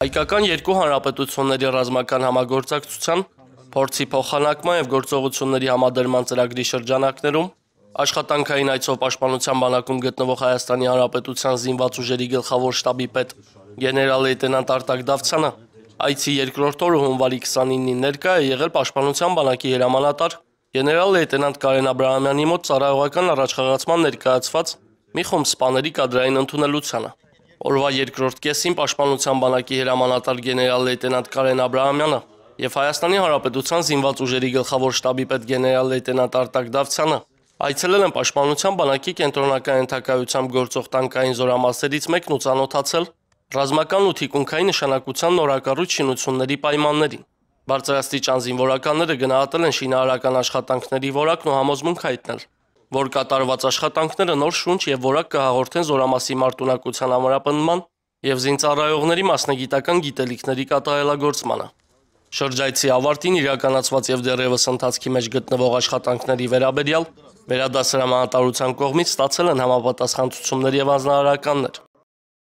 Հայկական երկու հանրապետությունների ռազմական համագործակցության, փորձի փոխանակման եւ գործողությունների համադրման ծրագրի շրջանակներում աշխատանքային այցով պաշտպանության բանակում գտնվող Հայաստանի Հանրապետության զինված ուժերի գլխավոր շտաբի պետ գեներալ լեյտենանտ Արտակ Դավթյանը այցի երկրորդ օրը հունվարի 29-ին ներկա է եղել պաշտպանության բանակի հրամանատար գեներալ լեյտենանտ Կարեն Աբրահամյանի մոտ ծառայողական առաջխաղացման ներկայացված մի խումբ սպաների կադրային ընդունելությանը։ Օրվա երկրորդ կեսին պաշտպանության բանակի հրամանատար գեներալ լեյտենանտ Կարեն Աբրահամյանը եւ Հայաստանի Հանրապետության զինված ուժերի գլխավոր շտաբի պետ գեներալ լեյտենանտ Արտակ Դավթյանը այցելել են պաշտպանության բանակի կենտրոնական ենթակայությամբ գործող տանկային զորամասերից մեկն ու ծանոթացել ռազմական ու թիկունքային նշանակության նորակառույց շինությունների պայմաններին։ Բարձրաստիճան զինվորականները գնահատել են շինարարական աշխատանքների որակն ու համոզմունք հայտնել, որ կատարված աշխատանքները նոր շունչ եւ որակ կհաղորդեն զորամասի մարտունակության ամրապնդման եւ զինծառայողների մասնագիտական գիտելիքների կատարելագործմանը։ Շրջայցի ավարտին իրականացված եւ դեռևս ընթացքի մեջ գտնվող աշխատանքների վերաբերյալ վերադասարամանատարության կողմից ստացել են համապատասխան ցուցումներ եւ անձնարարականներ։